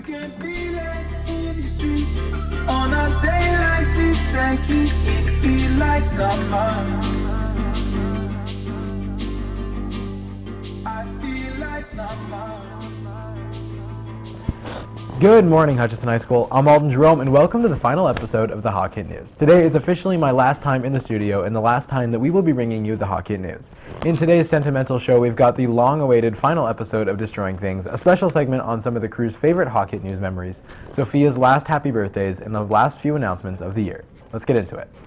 can feel it in the streets. On a day like this, the heat, it feel like summer. I feel like summer. Good morning, Hutchinson High School. I'm Alden Jerome, and welcome to the final episode of the Hawk Hit News. Today is officially my last time in the studio and the last time that we will be bringing you the Hawk Hit News. In today's sentimental show, we've got the long-awaited final episode of Destroying Things, a special segment on some of the crew's favorite Hawk Hit News memories, Sophia's last happy birthdays, and the last few announcements of the year. Let's get into it.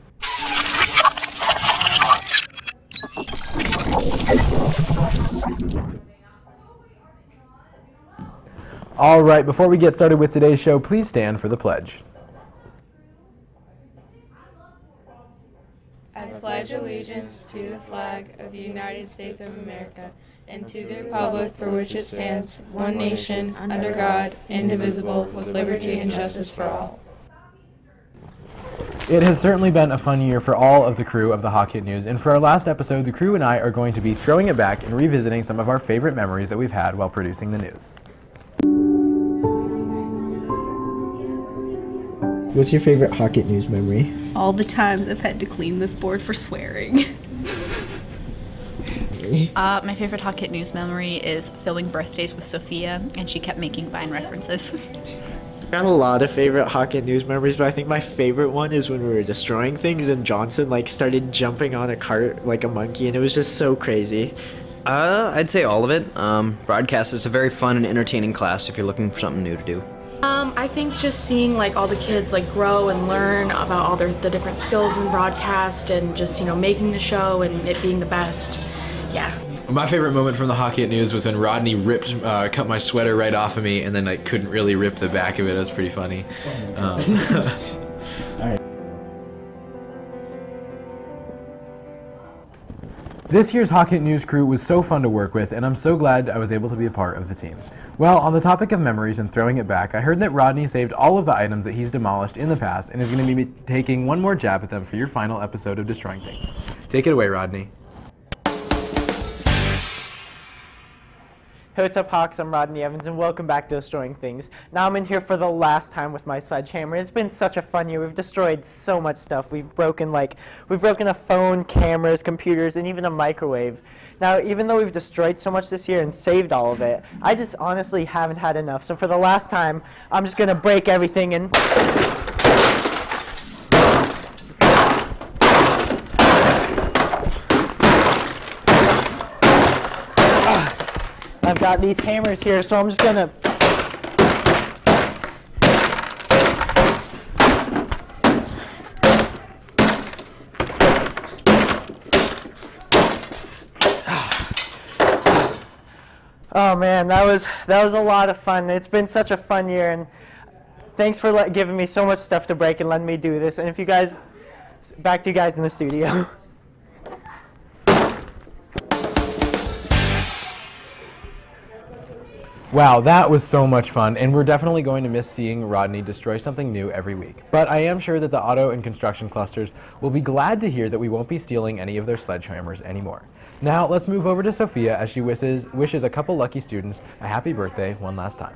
All right, before we get started with today's show, please stand for the pledge. I pledge allegiance to the flag of the United States of America and to the republic for which it stands, one nation, under God, indivisible, with liberty and justice for all. It has certainly been a fun year for all of the crew of the Hawk Hit News, and for our last episode, the crew and I are going to be throwing it back and revisiting some of our favorite memories that we've had while producing the news. What's your favorite Hawk Hit News memory? All the times I've had to clean this board for swearing. My favorite Hawk Hit News memory is filming birthdays with Sophia, and she kept making Vine references. I got a lot of favorite Hawk Hit News memories, but I think my favorite one is when we were destroying things and Johnson started jumping on a cart like a monkey, and it was just so crazy. I'd say all of it. Broadcast is a very fun and entertaining class if you're looking for something new to do. I think just seeing all the kids grow and learn about all the different skills in broadcast and just making the show and it being the best. Yeah. My favorite moment from the Hawk Hit News was when Rodney cut my sweater right off of me and then couldn't really rip the back of it. It was pretty funny. This year's Hawk Hit News crew was so fun to work with, and I'm so glad I was able to be a part of the team. Well, on the topic of memories and throwing it back, I heard that Rodney saved all of the items that he's demolished in the past and is going to be taking one more jab at them for your final episode of Destroying Things. Take it away, Rodney. Hey, what's up, Hawks? I'm Rodney Evans, and welcome back to Destroying Things. Now I'm in here for the last time with my sledgehammer. It's been such a fun year. We've destroyed so much stuff. We've broken a phone, cameras, computers, and even a microwave. Now, even though we've destroyed so much this year and saved all of it, I just honestly haven't had enough. So for the last time, I'm just gonna break everything and I've got these hammers here, so I'm just gonna Oh man, that was a lot of fun. It's been such a fun year, and thanks for giving me so much stuff to break and letting me do this. And if you guys, back to you guys in the studio. Wow, that was so much fun, and we're definitely going to miss seeing Rodney destroy something new every week. But I am sure that the auto and construction clusters will be glad to hear that we won't be stealing any of their sledgehammers anymore. Now, let's move over to Sophia as she wishes a couple lucky students a happy birthday one last time.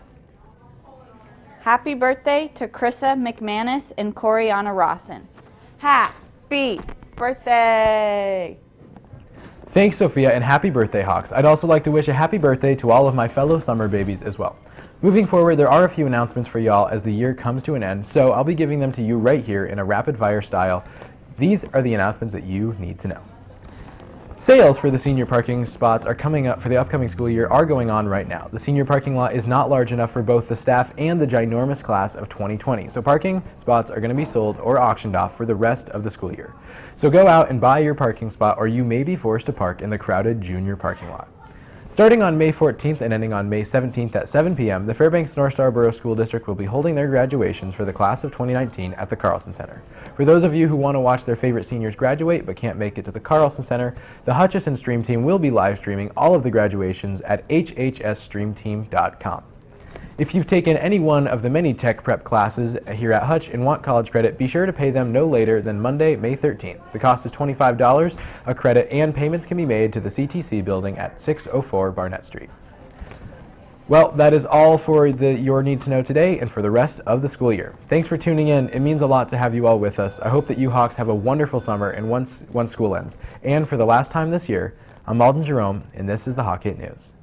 Happy birthday to Krissa McManus and Coriana Rawson. Happy birthday! Thanks, Sophia, and happy birthday, Hawks. I'd also like to wish a happy birthday to all of my fellow summer babies as well. Moving forward, there are a few announcements for y'all as the year comes to an end, so I'll be giving them to you right here in a rapid-fire style. These are the announcements that you need to know. Sales for the senior parking spots are coming up for the upcoming school year are going on right now. The senior parking lot is not large enough for both the staff and the ginormous class of 2020, so parking spots are going to be sold or auctioned off for the rest of the school year. So go out and buy your parking spot, or you may be forced to park in the crowded junior parking lot. Starting on May 14th and ending on May 17th at 7 p.m., the Fairbanks North Star Borough School District will be holding their graduations for the class of 2019 at the Carlson Center. For those of you who want to watch their favorite seniors graduate but can't make it to the Carlson Center, the Hutchinson Stream Team will be live streaming all of the graduations at hhsstreamteam.com. If you've taken any one of the many tech prep classes here at Hutch and want college credit, be sure to pay them no later than Monday, May 13th. The cost is $25 a credit, and payments can be made to the CTC building at 604 Barnett Street. Well, that is all for your Need to Know today and for the rest of the school year. Thanks for tuning in. It means a lot to have you all with us. I hope that you Hawks have a wonderful summer and once school ends. And for the last time this year, I'm Alden Jerome, and this is the Hawk 8 News.